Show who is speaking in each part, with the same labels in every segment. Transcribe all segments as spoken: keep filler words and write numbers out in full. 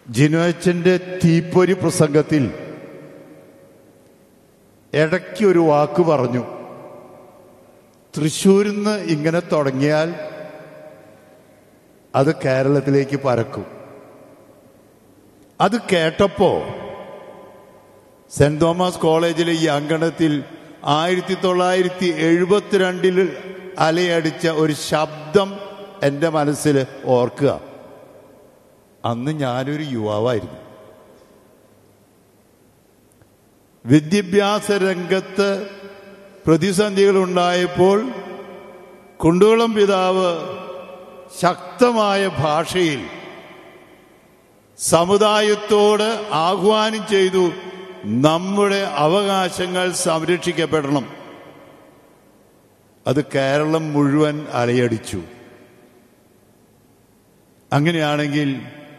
Speaker 1: ജിനോച്ചന്റെ തീപ്പൊരി പ്രസംഗത്തിൽ ഇടയ്ക്ക് ഒരു വാക്ക് പറഞ്ഞു. തൃശ്ശൂരിൽ നിന്ന് ഇങ്ങനെ തുടങ്ങിയാൽ അത് കേരളത്തിലേക്ക് പരക്കും. അത് കേട്ടപ്പോ സെന്റ് തോമസ് കോളേജിലെ ഈ അങ്കണത്തിൽ ആയിരത്തി തൊള്ളായിരത്തി എഴുപത്തിരണ്ടിൽ അലയടിച്ച ഒരു ശബ്ദം എൻ്റെ മനസ്സിൽ ഓർക്കുക. അന്ന് ഞാനൊരു യുവാവായിരുന്നു. വിദ്യാഭ്യാസ രംഗത്ത് പ്രതിസന്ധികൾ ഉണ്ടായപ്പോൾ കുണ്ടുകുളം പിതാവ് ശക്തമായ ഭാഷയിൽ സമുദായത്തോട് ആഹ്വാനം ചെയ്തു, നമ്മുടെ അവകാശങ്ങൾ സംരക്ഷിക്കപ്പെടണം. അത് കേരളം മുഴുവൻ അലയടിച്ചു. അങ്ങനെയാണെങ്കിൽ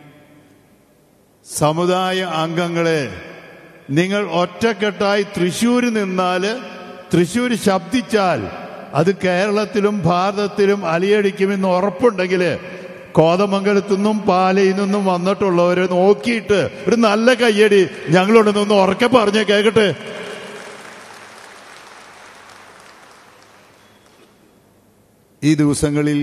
Speaker 1: സമുദായ അംഗങ്ങളെ, നിങ്ങൾ ഒറ്റക്കെട്ടായി തൃശ്ശൂർ നിന്നാൽ, തൃശ്ശൂർ ശബ്ദിച്ചാൽ അത് കേരളത്തിലും ഭാരതത്തിലും അലയടിക്കുമെന്ന് ഉറപ്പുണ്ടെങ്കിൽ കോതമംഗലത്തു നിന്നും പാലയിൽ നിന്നും വന്നിട്ടുള്ളവരെ നോക്കിയിട്ട് ഒരു നല്ല കയ്യടി ഞങ്ങളോട് നിന്ന് ഉറക്കെ പറഞ്ഞേ കേൾക്കട്ടെ. ഈ ദിവസങ്ങളിൽ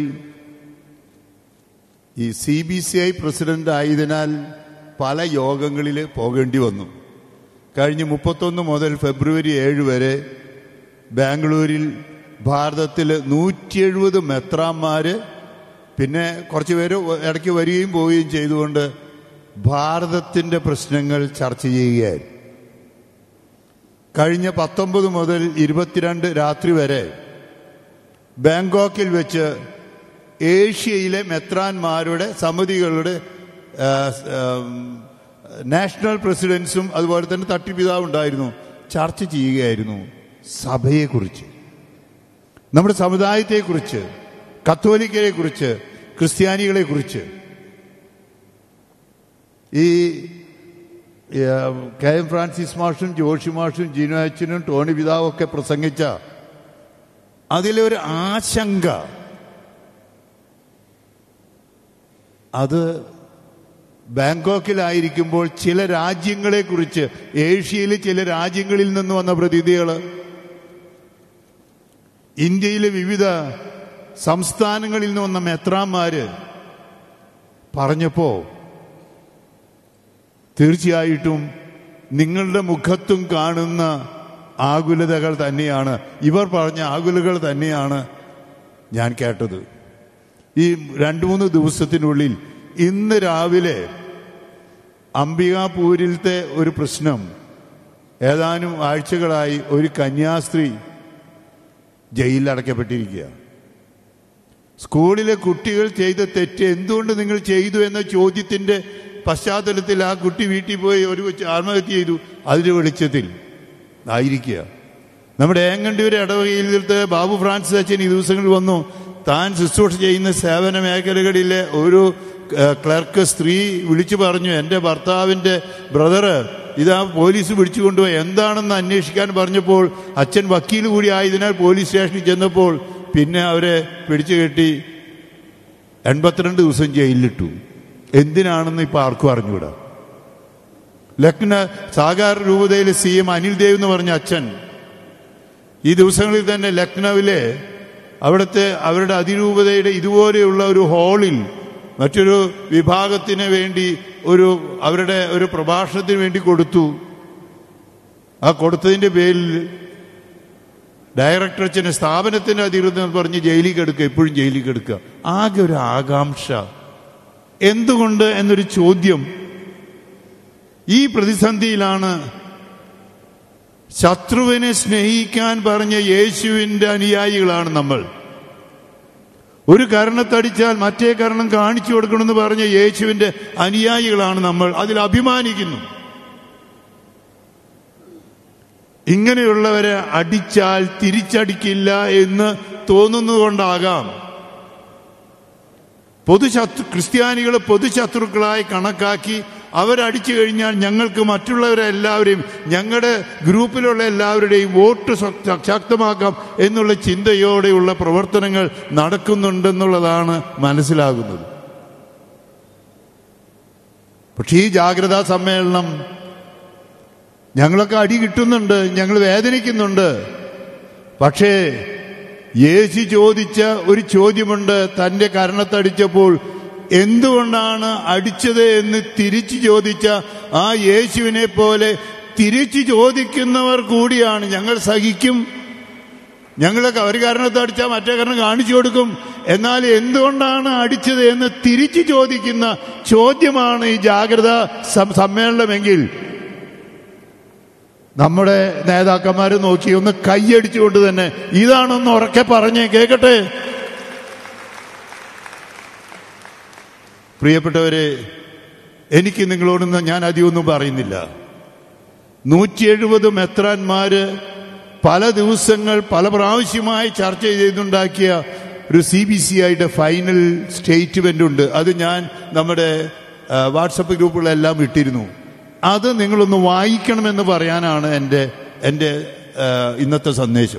Speaker 1: ഈ C B C I president ആയതിനാൽ പല യോഗങ്ങളിൽ പോകേണ്ടി വന്നു. കഴിഞ്ഞ മുപ്പത്തൊന്ന് മുതൽ ഫെബ്രുവരി ഏഴ് വരെ ബാംഗ്ലൂരിൽ ഭാരതത്തിൽ നൂറ്റി എഴുപത് മെത്രാന്മാര്, പിന്നെ കുറച്ച് പേര് ഇടയ്ക്ക് വരികയും പോവുകയും ചെയ്തുകൊണ്ട് ഭാരതത്തിൻ്റെ പ്രശ്നങ്ങൾ ചർച്ച ചെയ്യുകയായിരുന്നു. കഴിഞ്ഞ പത്തൊമ്പത് മുതൽ ഇരുപത്തിരണ്ട് രാത്രി വരെ ബാങ്കോക്കിൽ വെച്ച് ഏഷ്യയിലെ മെത്രാന്മാരുടെ സമിതികളുടെ നാഷണൽ പ്രസിഡൻസും അതുപോലെ തന്നെ തട്ടിപ്പിതാവും ഉണ്ടായിരുന്നു. ചർച്ച ചെയ്യുകയായിരുന്നു സഭയെക്കുറിച്ച്, നമ്മുടെ സമുദായത്തെക്കുറിച്ച്, കത്തോലിക്കരെ കുറിച്ച്, ക്രിസ്ത്യാനികളെ കുറിച്ച്. ഈ കെ എം ഫ്രാൻസിസ് മാഷും ജോഷി മാഷും ജിനോ അച്ഛനും ടോണി പിതാവും ഒക്കെ പ്രസംഗിച്ച അതിലൊരു ആശങ്ക, അത് ബാങ്കോക്കിലായിരിക്കുമ്പോൾ ചില രാജ്യങ്ങളെ കുറിച്ച്, ഏഷ്യയിലെ ചില രാജ്യങ്ങളിൽ നിന്ന് വന്ന പ്രതിനിധികൾ, ഇന്ത്യയിലെ വിവിധ സംസ്ഥാനങ്ങളിൽ നിന്ന് വന്ന മെത്രാന്മാര് പറഞ്ഞപ്പോ തീർച്ചയായിട്ടും നിങ്ങളുടെ മുഖത്തും കാണുന്ന ആകുലതകൾ തന്നെയാണ്, ഇവർ പറഞ്ഞ ആകുലതകൾ തന്നെയാണ് ഞാൻ കേട്ടത്. ഈ രണ്ടു മൂന്ന് ദിവസത്തിനുള്ളിൽ ഇന്ന് രാവിലെ അംബികാപൂരിലത്തെ ഒരു പ്രശ്നം, ഏതാനും ആഴ്ചകളായി ഒരു കന്യാസ്ത്രീ ജയിലിൽ അടയ്ക്കപ്പെട്ടിരിക്കുക. സ്കൂളിലെ കുട്ടികൾ ചെയ്ത തെറ്റ് എന്തുകൊണ്ട് നിങ്ങൾ ചെയ്തു എന്ന ചോദ്യത്തിന്റെ പശ്ചാത്തലത്തിൽ ആ കുട്ടി വീട്ടിൽ പോയി ഒരു ആത്മഹത്യ ചെയ്തു. അതിന്റെ വെളിച്ചത്തിൽ ആയിരിക്കുക. നമ്മുടെ ഏങ്ങണ്ടിയൂർ ഇടവകയിലത്തെ ബാബു ഫ്രാൻസിസ് അച്ഛൻ ഈ ദിവസങ്ങളിൽ വന്നു. താൻ ശുശ്രൂഷ ചെയ്യുന്ന സേവന മേഖലകളിലെ ഒരു ക്ലർക്ക് സ്ത്രീ വിളിച്ചു പറഞ്ഞു, എൻ്റെ ഭർത്താവിൻ്റെ ബ്രദറ് ഇതാ പോലീസ് പിടിച്ചു കൊണ്ടുപോയി, എന്താണെന്ന് അന്വേഷിക്കാൻ പറഞ്ഞപ്പോൾ അച്ഛൻ വക്കീൽ കൂടി ആയതിനാൽ പോലീസ് സ്റ്റേഷനിൽ ചെന്നപ്പോൾ പിന്നെ അവരെ പിടിച്ചു കെട്ടി എൺപത്തിരണ്ട് ദിവസം ജയിലിലിട്ടു. എന്തിനാണെന്ന് ഇപ്പൊ ആർക്കും അറിഞ്ഞൂടാ. ലക്നോ സാഗർ രൂപതയിലെ സി എം അനിൽ ദേവ് എന്ന് പറഞ്ഞ അച്ഛൻ ഈ ദിവസങ്ങളിൽ തന്നെ ലക്നൌവിലെ അവിടുത്തെ അവരുടെ അതിരൂപതയുടെ ഇതുപോലെയുള്ള ഒരു ഹാളിൽ മറ്റൊരു വിഭാഗത്തിന് വേണ്ടി ഒരു അവരുടെ ഒരു പ്രഭാഷണത്തിന് വേണ്ടി കൊടുത്തു. ആ കൊടുത്തതിന്റെ പേരിൽ ഡയറക്ടർ അച്ഛന് സ്ഥാപനത്തിന്റെ അധികൃതർ പറഞ്ഞ് ജയിലിൽ കിടക്കുക, എപ്പോഴും ജയിലിൽ കിടക്കുക. ആകെ ഒരു ആകാംക്ഷ, എന്തുകൊണ്ട് എന്നൊരു ചോദ്യം. ഈ പ്രതിസന്ധിയിലാണ് ശത്രുവിനെ സ്നേഹിക്കാൻ പറഞ്ഞ യേശുവിന്റെ അനുയായികളാണ് നമ്മൾ. ഒരു കരണത്തടിച്ചാൽ മറ്റേ കരണം കാണിച്ചു കൊടുക്കണമെന്ന് പറഞ്ഞ യേശുവിന്റെ അനുയായികളാണ് നമ്മൾ. അതിൽ അഭിമാനിക്കുന്നു. ഇങ്ങനെയുള്ളവരെ അടിച്ചാൽ തിരിച്ചടിക്കില്ല എന്ന് തോന്നുന്നതുകൊണ്ടാകാം പൊതുശത്രു ക്രിസ്ത്യാനികളെ പൊതുശത്രുക്കളായി കണക്കാക്കി അവരടിച്ചു കഴിഞ്ഞാൽ ഞങ്ങൾക്ക് മറ്റുള്ളവരെല്ലാവരെയും, ഞങ്ങളുടെ ഗ്രൂപ്പിലുള്ള എല്ലാവരുടെയും വോട്ട് ശക്തമാക്കാം എന്നുള്ള ചിന്തയോടെയുള്ള പ്രവർത്തനങ്ങൾ നടക്കുന്നുണ്ടെന്നുള്ളതാണ് മനസ്സിലാകുന്നത്. പക്ഷേ ഈ ജാഗ്രതാ സമ്മേളനം ഞങ്ങളൊക്കെ അടി കിട്ടുന്നുണ്ട്, ഞങ്ങൾ വേദനിക്കുന്നുണ്ട്. പക്ഷേ യേശു ചോദിച്ച ഒരു ചോദ്യമുണ്ട്. തൻ്റെ കരണത്തടിച്ചപ്പോൾ എന്തുകൊണ്ടാണ് അടിച്ചത് എന്ന് തിരിച്ചു ചോദിച്ച ആ യേശുവിനെ പോലെ തിരിച്ചു ചോദിക്കുന്നവർ കൂടിയാണ്. ഞങ്ങൾ സഹിക്കും, ഞങ്ങളൊക്കെ ഒരു കാരണത്തെ അടിച്ചാൽ മറ്റേ കാരണം കാണിച്ചു കൊടുക്കും, എന്നാൽ എന്തുകൊണ്ടാണ് അടിച്ചത് എന്ന് തിരിച്ചു ചോദിക്കുന്ന ചോദ്യമാണ് ഈ ജാഗ്രതാ സമ്മേളനമെങ്കിൽ നമ്മുടെ നേതാക്കന്മാർ നോക്കി ഒന്ന് കൈയടിച്ചുകൊണ്ട് തന്നെ ഇതാണെന്ന് ഉറക്കെ പറഞ്ഞേ കേൾക്കട്ടെ. പ്രിയപ്പെട്ടവരെ, എനിക്ക് നിങ്ങളോടൊന്നും ഞാൻ അധികമൊന്നും പറയുന്നില്ല. നൂറ്റി എഴുപത് മെത്രാന്മാര് പല ദിവസങ്ങൾ പല പ്രാവശ്യമായി ചർച്ച ചെയ്തുണ്ടാക്കിയ ഒരു സി ബി സി ഐയുടെ ഫൈനൽ സ്റ്റേറ്റ്മെന്റ് ഉണ്ട്. അത് ഞാൻ നമ്മുടെ വാട്സപ്പ് ഗ്രൂപ്പുകളെല്ലാം ഇട്ടിരുന്നു. അത് നിങ്ങളൊന്ന് വായിക്കണമെന്ന് പറയാനാണ് എൻ്റെ എൻ്റെ ഇന്നത്തെ സന്ദേശം.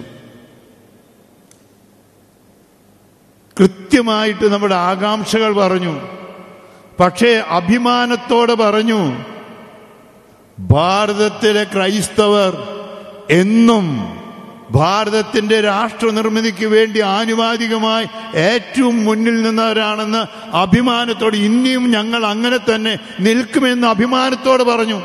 Speaker 1: കൃത്യമായിട്ട് നമ്മുടെ ആകാംക്ഷകൾ പറഞ്ഞു, പക്ഷേ അഭിമാനത്തോടെ പറഞ്ഞു. ഭാരതത്തിലെ ക്രൈസ്തവർ എന്നും ഭാരതത്തിന്റെ രാഷ്ട്ര നിർമ്മിതിക്ക് വേണ്ടി ആനുപാതികമായി ഏറ്റവും മുന്നിൽ നിന്നവരാണെന്ന് അഭിമാനത്തോടെ, ഇനിയും ഞങ്ങൾ അങ്ങനെ തന്നെ നിൽക്കുമെന്ന് അഭിമാനത്തോടെ പറഞ്ഞു.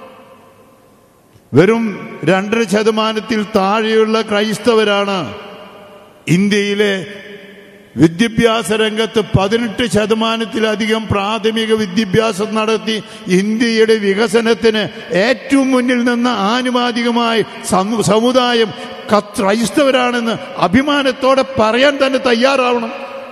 Speaker 1: വെറും രണ്ടര ശതമാനത്തിൽ താഴെയുള്ള ക്രൈസ്തവരാണ് ഇന്ത്യയിലെ വിദ്യാഭ്യാസ രംഗത്ത് പതിനെട്ട് ശതമാനത്തിലധികം പ്രാഥമിക വിദ്യാഭ്യാസം നടത്തി ഇന്ത്യയുടെ വികസനത്തിന് ഏറ്റവും മുന്നിൽ നിന്ന് ആനുപാതികമായി സമുദായം ക്രൈസ്തവരാണെന്ന് അഭിമാനത്തോടെ പറയാൻ തന്നെ തയ്യാറാവണം.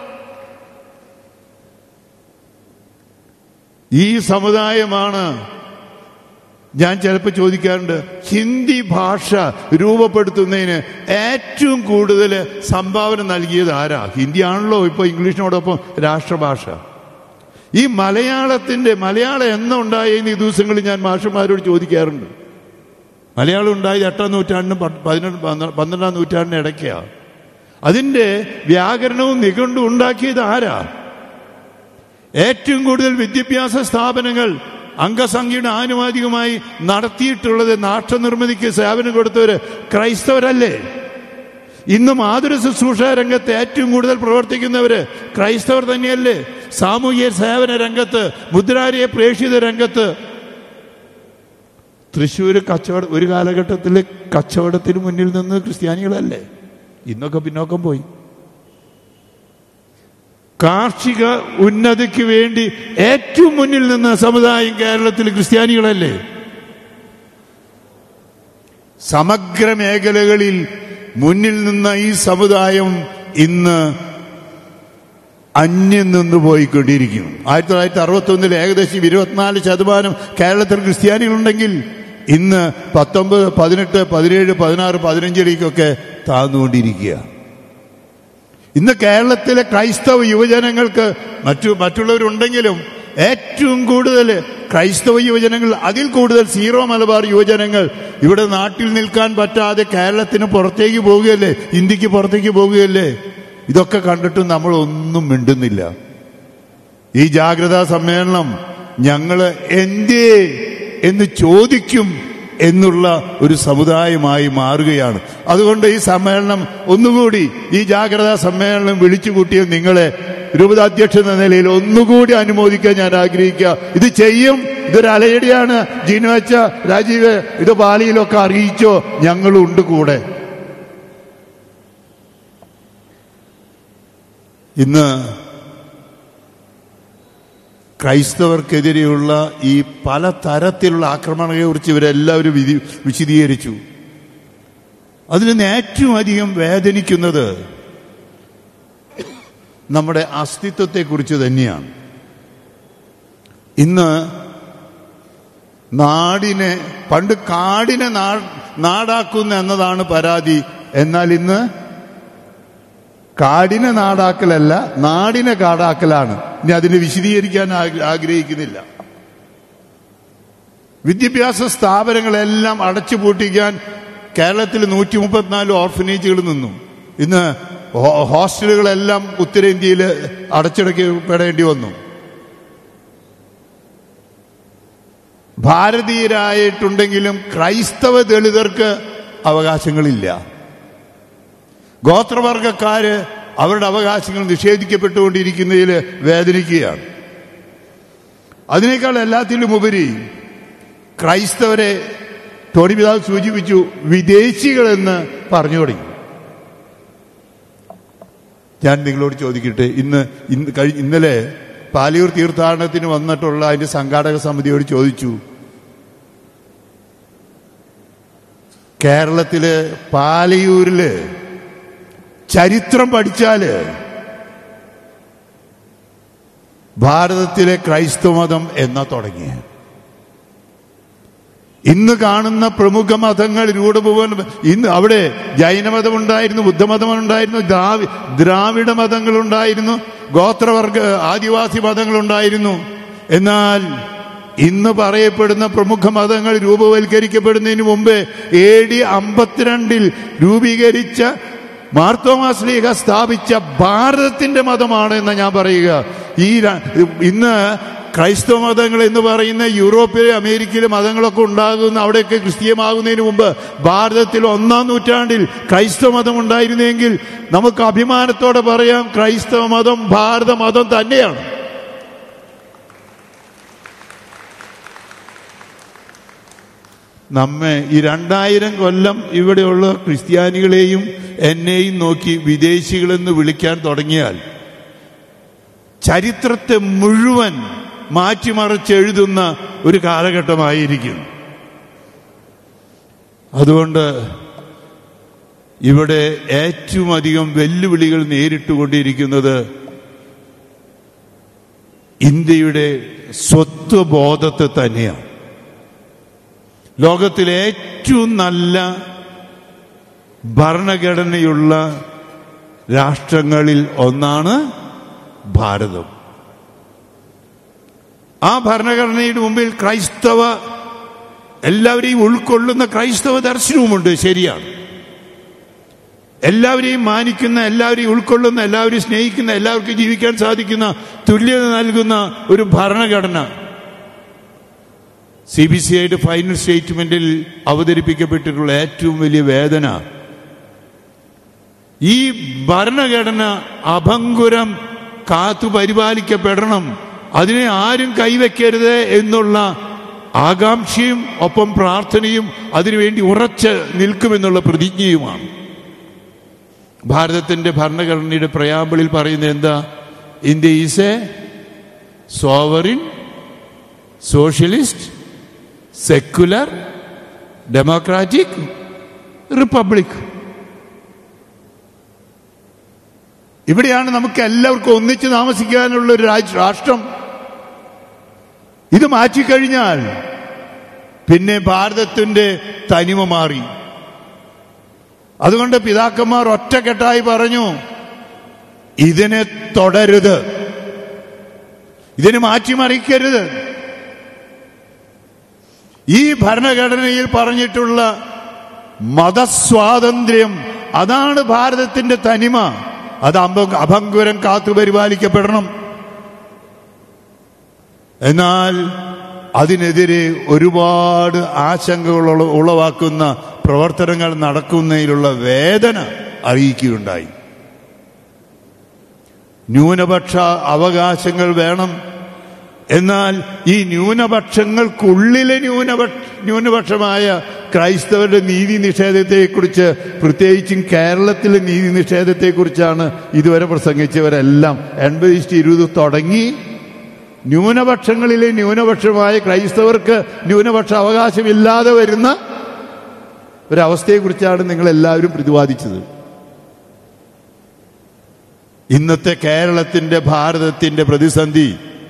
Speaker 1: ഈ സമുദായമാണ്, ഞാൻ ചിലപ്പോൾ ചോദിക്കാറുണ്ട്, ഹിന്ദി ഭാഷ രൂപപ്പെടുത്തുന്നതിന് ഏറ്റവും കൂടുതൽ സംഭാവന നൽകിയത് ആരാ? ഹിന്ദിയാണല്ലോ ഇപ്പോൾ ഇംഗ്ലീഷിനോടൊപ്പം രാഷ്ട്രഭാഷ. ഈ മലയാളത്തിന്റെ മലയാളം എന്ന് ഉണ്ടായെന്ന് ഈ ദിവസങ്ങളിൽ ഞാൻ മാഷന്മാരോട് ചോദിക്കാറുണ്ട്. മലയാളം ഉണ്ടായത് എട്ടാം നൂറ്റാണ്ടിനും പതിനെട്ട് പന്ത്രണ്ടാം നൂറ്റാണ്ടിനും ഇടയ്ക്കാണ്. അതിന്റെ വ്യാകരണവും നിഘണ്ടുവും ഉണ്ടാക്കിയത് ആരാ? ഏറ്റവും കൂടുതൽ വിദ്യാഭ്യാസ സ്ഥാപനങ്ങൾ അംഗസംഖ്യയുടെ ആനുപാതികമായി നടത്തിയിട്ടുള്ളത്, നാട്യനിർമ്മിതിക്ക് സേവനം കൊടുത്തവര് ക്രൈസ്തവരല്ലേ? ഇന്നും ആതുര ശുശ്രൂഷ രംഗത്ത് ഏറ്റവും കൂടുതൽ പ്രവർത്തിക്കുന്നവര് ക്രൈസ്തവർ തന്നെയല്ലേ? സാമൂഹ്യ സേവന രംഗത്ത്, മുദ്രാരിയ പ്രേക്ഷിത രംഗത്ത്, തൃശ്ശൂർ കച്ചവട ഒരു കാലഘട്ടത്തിൽ കച്ചവടത്തിന് മുന്നിൽ നിന്ന് ക്രിസ്ത്യാനികളല്ലേ? ഇന്നൊക്കെ പിന്നോക്കം പോയി. കാർഷിക ഉന്നതിക്ക് വേണ്ടി ഏറ്റവും മുന്നിൽ നിന്ന സമുദായം കേരളത്തിൽ ക്രിസ്ത്യാനികളല്ലേ? സമഗ്ര മേഖലകളിൽ മുന്നിൽ നിന്ന ഈ സമുദായം ഇന്ന് അന്യം നിന്ന് പോയിക്കൊണ്ടിരിക്കുന്നു. ആയിരത്തി തൊള്ളായിരത്തി അറുപത്തി ഒന്നിൽ ഏകദേശം ഇരുപത്തിനാല് ശതമാനം കേരളത്തിൽ ക്രിസ്ത്യാനികളുണ്ടെങ്കിൽ ഇന്ന് പത്തൊമ്പത് പതിനെട്ട് പതിനേഴ് പതിനാറ് പതിനഞ്ചിലേക്കൊക്കെ താഴ്ന്നുകൊണ്ടിരിക്കുക. ഇന്ന് കേരളത്തിലെ ക്രൈസ്തവ യുവജനങ്ങൾക്ക് മറ്റു മറ്റുള്ളവരുണ്ടെങ്കിലും ഏറ്റവും കൂടുതൽ ക്രൈസ്തവ യുവജനങ്ങൾ, അതിൽ കൂടുതൽ സീറോ മലബാർ യുവജനങ്ങൾ ഇവിടെ നാട്ടിൽ നിൽക്കാൻ പറ്റാതെ കേരളത്തിന് പുറത്തേക്ക് പോവുകയല്ലേ, ഇന്ത്യക്ക് പുറത്തേക്ക് പോവുകയല്ലേ? ഇതൊക്കെ കണ്ടിട്ടും നമ്മൾ ഒന്നും മിണ്ടുന്നില്ല. ഈ ജാഗ്രതാ സമ്മേളനം ഞങ്ങൾ എന്തേ എന്ന് ചോദിക്കും എന്നുള്ള ഒരു സമുദായമായി മാറുകയാണ്. അതുകൊണ്ട് ഈ സമ്മേളനം ഒന്നുകൂടി, ഈ ജാഗ്രതാ സമ്മേളനം വിളിച്ചു കൂട്ടിയ നിങ്ങളെ രൂപതാധ്യക്ഷൻ എന്ന നിലയിൽ ഒന്നുകൂടി അനുമോദിക്കാൻ ഞാൻ ആഗ്രഹിക്കുക. ഇത് ചെയ്യും, ഇതൊരു അലയടിയാണ്. ജിനുവച്ച, രാജീവ്, ഇത് പാലിയിലൊക്കെ അറിയിച്ചോ, ഞങ്ങളുണ്ട് കൂടെ. ഇന്ന് ക്രൈസ്തവർക്കെതിരെയുള്ള ഈ പല തരത്തിലുള്ള ആക്രമണങ്ങളെക്കുറിച്ച് ഇവരെല്ലാവരും വിധി വിശദീകരിച്ചു. അതിൽ നിന്ന് ഏറ്റവും അധികം വേദനിക്കുന്നത് നമ്മുടെ അസ്തിത്വത്തെക്കുറിച്ച് തന്നെയാണ്. ഇന്ന് നാടിനെ, പണ്ട് കാടിനെ നാടാക്കുന്ന എന്നതാണ് പരാതി. എന്നാൽ ഇന്ന് കാടിനെ നാടാക്കലല്ല, നാടിനെ കാടാക്കലാണ്. ഇനി അതിനെ വിശദീകരിക്കാൻ ആഗ്രഹിക്കുന്നില്ല. വിദ്യാഭ്യാസ സ്ഥാപനങ്ങളെല്ലാം അടച്ചുപൂട്ടിക്കാൻ കേരളത്തിൽ നൂറ്റി മുപ്പത്തിനാല് ഓർഫനേജുകൾ നിന്നു. ഇന്ന് ഹോസ്റ്റലുകളെല്ലാം ഉത്തരേന്ത്യയിൽ അടച്ചിടക്കപ്പെടേണ്ടി വന്നു. ഭാരതീയരായിട്ടുണ്ടെങ്കിലും ക്രൈസ്തവ ദളിതർക്ക് അവകാശങ്ങളില്ല. ഗോത്രവർഗക്കാര് അവരുടെ അവകാശങ്ങൾ നിഷേധിക്കപ്പെട്ടുകൊണ്ടിരിക്കുന്നതിൽ വേദനിക്കുകയാണ്. അതിനേക്കാൾ എല്ലാത്തിലും ഉപരി ക്രൈസ്തവരെ ടോണി പിതാവ് സൂചിപ്പിച്ചു, വിദേശികളെന്ന് പറഞ്ഞു തുടങ്ങി. ഞാൻ നിങ്ങളോട് ചോദിക്കട്ടെ, ഇന്ന് ഇന്ന് കഴി ഇന്നലെ പാലിയൂർ തീർത്ഥാടനത്തിന് വന്നിട്ടുള്ള അതിന്റെ സംഘാടക സമിതിയോട് ചോദിച്ചു, കേരളത്തില് പാലിയൂരില് ചരിത്രം പഠിച്ചാല് ഭാരതത്തിലെ ക്രൈസ്തവ മതം എന്നാ തുടങ്ങിയ ഇന്ന് കാണുന്ന പ്രമുഖ മതങ്ങൾ രൂഢഭൂവൻ ഇന്ന് അവിടെ ജൈനമതം ഉണ്ടായിരുന്നു, ബുദ്ധമതം ഉണ്ടായിരുന്നു, ദ്രാവി ദ്രാവിഡ മതങ്ങളുണ്ടായിരുന്നു, ഗോത്രവർഗ ആദിവാസി മതങ്ങളുണ്ടായിരുന്നു. എന്നാൽ ഇന്ന് പറയപ്പെടുന്ന പ്രമുഖ മതങ്ങൾ രൂപവൽക്കരിക്കപ്പെടുന്നതിന് മുമ്പ് എ ഡി അമ്പത്തിരണ്ടിൽ രൂപീകരിച്ച മാർത്തോമാ ശ്ലീഹ സ്ഥാപിച്ച ഭാരതത്തിന്റെ മതമാണ് എന്ന് ഞാൻ പറയുക. ഈ ഇന്ന് ക്രൈസ്തവ മതങ്ങൾ എന്ന് പറയുന്ന യൂറോപ്പിലെ അമേരിക്കയിലെ മതങ്ങളൊക്കെ ഉണ്ടാകുന്ന അവിടെയൊക്കെ ക്രിസ്തീയമാകുന്നതിന് മുമ്പ് ഭാരതത്തിൽ ഒന്നാം നൂറ്റാണ്ടിൽ ക്രൈസ്തവ മതം ഉണ്ടായിരുന്നെങ്കിൽ നമുക്ക് അഭിമാനത്തോടെ പറയാം, ക്രൈസ്തവ മതം ഭാരത മതം തന്നെയാണ്. നമ്മെ ഈ രണ്ടായിരം കൊല്ലം ഇവിടെയുള്ള ക്രിസ്ത്യാനികളെയും എന്നെയും നോക്കി വിദേശികളെന്ന് വിളിക്കാൻ തുടങ്ങിയാൽ ചരിത്രത്തെ മുഴുവൻ മാറ്റിമറിച്ചെഴുതുന്ന ഒരു കാലഘട്ടമായിരിക്കും. അതുകൊണ്ട് ഇവിടെ ഏറ്റവും അധികം വെല്ലുവിളികൾ നേരിട്ടുകൊണ്ടിരിക്കുന്നത് ഇന്ത്യയുടെ സ്വത്വബോധത്തെ തന്നെയാണ്. ലോകത്തിലെ ഏറ്റവും നല്ല ഭരണഘടനയുള്ള രാഷ്ട്രങ്ങളിൽ ഒന്നാണ് ഭാരതം. ആ ഭരണഘടനയുടെ മുമ്പിൽ ക്രൈസ്തവ എല്ലാവരെയും ഉൾക്കൊള്ളുന്ന ക്രൈസ്തവ ദർശനവുമുണ്ട്, ശരിയാണ്. എല്ലാവരെയും മാനിക്കുന്ന, എല്ലാവരെയും ഉൾക്കൊള്ളുന്ന, എല്ലാവരെയും സ്നേഹിക്കുന്ന, എല്ലാവർക്കും ജീവിക്കാൻ സാധിക്കുന്ന, തുല്യത നൽകുന്ന ഒരു ഭരണഘടന. സി ബി സി ഐയുടെ ഫൈനൽ സ്റ്റേറ്റ്മെന്റിൽ അവതരിപ്പിക്കപ്പെട്ടിട്ടുള്ള ഏറ്റവും വലിയ വേദന ഈ ഭരണഘടന അഭംഗുരം കാത്തു പരിപാലിക്കപ്പെടണം, അതിനെ ആരും കൈവയ്ക്കരുത് എന്നുള്ള ആകാംക്ഷയും ഒപ്പം പ്രാർത്ഥനയും അതിനുവേണ്ടി ഉറച്ച് നിൽക്കുമെന്നുള്ള പ്രതിജ്ഞയുമാണ്. ഭാരതത്തിന്റെ ഭരണഘടനയുടെ പ്രയാമ്പിളിൽ പറയുന്നത് എന്താ? India is a sovereign socialist secular democratic republic. ഇവിടെയാണ് നമുക്ക് എല്ലാവർക്കും ഒന്നിച്ച് താമസിക്കാനുള്ള ഒരു രാഷ്ട്രം. ഇത് മാറ്റിക്കഴിഞ്ഞാൽ പിന്നെ ഭാരതത്തിന്റെ തനിമ മാറി. അതുകൊണ്ട് പിതാക്കന്മാർ ഒറ്റക്കെട്ടായി പറഞ്ഞു, ഇതിനെ തുടരുത്, ഇതിനെ മാറ്റിമറിക്കരുത്. ഈ ഭരണഘടനയിൽ പറഞ്ഞിട്ടുള്ള മതസ്വാതന്ത്ര്യം, അതാണ് ഭാരതത്തിന്റെ തനിമ. അത് അഭംഗുരം കാത്തു പരിപാലിക്കപ്പെടണം. എന്നാൽ അതിനെതിരെ ഒരുപാട് ആശങ്കകൾ ഉളവാക്കുന്ന പ്രവർത്തനങ്ങൾ നടക്കുന്നതിലുള്ള വേദന അറിയിക്കുകയുണ്ടായി. ന്യൂനപക്ഷ അവകാശങ്ങൾ വേണം, എന്നാൽ ഈ ന്യൂനപക്ഷങ്ങൾക്കുള്ളിലെ ന്യൂനപക്ഷ ന്യൂനപക്ഷമായ ക്രൈസ്തവരുടെ നീതി നിഷേധത്തെക്കുറിച്ച്, പ്രത്യേകിച്ചും കേരളത്തിലെ നീതി നിഷേധത്തെക്കുറിച്ചാണ് ഇതുവരെ പ്രസംഗിച്ചവരെല്ലാം. എൺപത് ഇഷ്ട ഇരുപത് തുടങ്ങി ന്യൂനപക്ഷങ്ങളിലെ ന്യൂനപക്ഷമായ ക്രൈസ്തവർക്ക് ന്യൂനപക്ഷ അവകാശമില്ലാതെ വരുന്ന ഒരവസ്ഥയെക്കുറിച്ചാണ് നിങ്ങളെല്ലാവരും പ്രതിപാദിച്ചത്. ഇന്നത്തെ കേരളത്തിന്റെ, ഭാരതത്തിന്റെ പ്രതിസന്ധി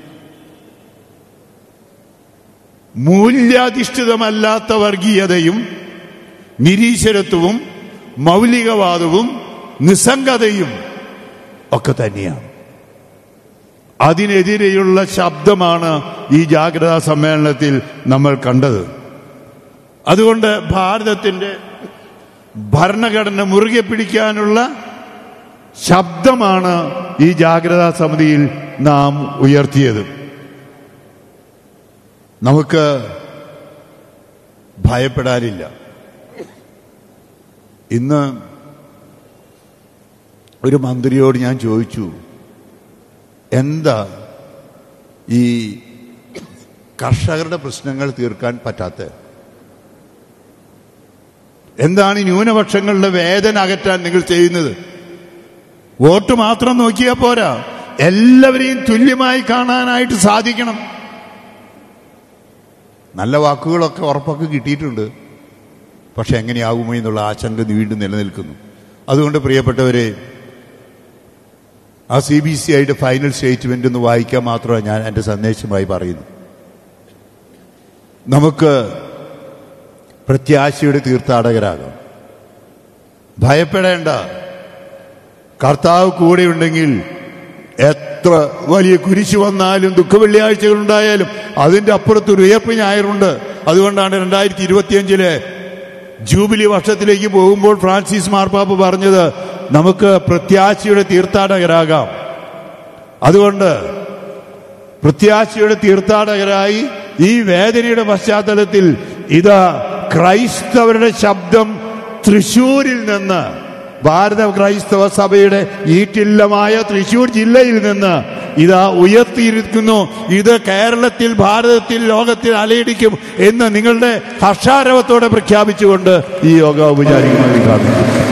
Speaker 1: മൂല്യാധിഷ്ഠിതമല്ലാത്ത വർഗീയതയും നിരീശ്വരത്വവും മൗലികവാദവും നിസ്സംഗതയും ഒക്കെ തന്നെയാണ്. അതിനെതിരെയുള്ള ശബ്ദമാണ് ഈ ജാഗ്രതാ സമ്മേളനത്തിൽ നമ്മൾ കണ്ടത്. അതുകൊണ്ട് ഭാരതത്തിന്റെ ഭരണഘടന മുറുകെ പിടിക്കാനുള്ള ശബ്ദമാണ് ഈ ജാഗ്രതാ സമിതിയിൽ നാം ഉയർത്തിയത്. നമുക്ക് ഭയപ്പെടാനില്ല. ഇന്ന് ഒരു മന്ത്രിയോട് ഞാൻ ചോദിച്ചു, എന്താ ഈ കർഷകരുടെ പ്രശ്നങ്ങൾ തീർക്കാൻ പറ്റാത്ത, എന്താണ് ഈ ന്യൂനപക്ഷങ്ങളുടെ വേദന അകറ്റാൻ നിങ്ങൾ ചെയ്യുന്നത്? വോട്ട് മാത്രം നോക്കിയാൽ പോരാ, എല്ലാവരെയും തുല്യമായി കാണാനായിട്ട് സാധിക്കണം. നല്ല വാക്കുകളൊക്കെ ഉറപ്പൊക്കെ കിട്ടിയിട്ടുണ്ട്, പക്ഷെ എങ്ങനെയാകുമോ എന്നുള്ള ആശങ്ക വീണ്ടും നിലനിൽക്കുന്നു. അതുകൊണ്ട് പ്രിയപ്പെട്ടവരെ, ആ സി ബി സി ഐയുടെ ഫൈനൽ സ്റ്റേറ്റ്മെന്റ് ഒന്ന് വായിക്കാൻ മാത്രമാണ് ഞാൻ എൻ്റെ സന്ദേശമായി പറയുന്നു. നമുക്ക് പ്രത്യാശയുടെ തീർത്ഥാടകരാകാം. ഭയപ്പെടേണ്ട, കർത്താവ് കൂടെയുണ്ടെങ്കിൽ എത്ര വലിയ കുരിശ് വന്നാലും ദുഃഖവെള്ളിയാഴ്ചകളുണ്ടായാലും അതിൻ്റെ അപ്പുറത്തൊരു ഉയർപ്പ് ഞായറുണ്ട്. അതുകൊണ്ടാണ് രണ്ടായിരത്തി ഇരുപത്തിയഞ്ചിലെ ജൂബിലി വർഷത്തിലേക്ക് പോകുമ്പോൾ ഫ്രാൻസിസ് മാർപ്പാപ്പ പറഞ്ഞത് നമുക്ക് പ്രത്യാശയുടെ തീർത്ഥാടകരാകാം. അതുകൊണ്ട് പ്രത്യാശയുടെ തീർത്ഥാടകരായി ഈ വേദനയുടെ പശ്ചാത്തലത്തിൽ ഇതാ ക്രൈസ്തവരുടെ ശബ്ദം തൃശൂരിൽ നിന്ന്, ഭാരത ക്രൈസ്തവ സഭയുടെ ഈറ്റില്ലമായ തൃശൂർ ജില്ലയിൽ നിന്ന് ഇതാ ഉയർത്തിയിരിക്കുന്നു. ഇത് കേരളത്തിൽ, ഭാരതത്തിൽ, ലോകത്തിൽ അലയടിക്കും എന്ന് നിങ്ങളുടെ ഹർഷാരവത്തോടെ പ്രഖ്യാപിച്ചുകൊണ്ട് ഈ യോഗ ഔപചാരികമായി പ്രാർത്ഥിക്കുന്നു.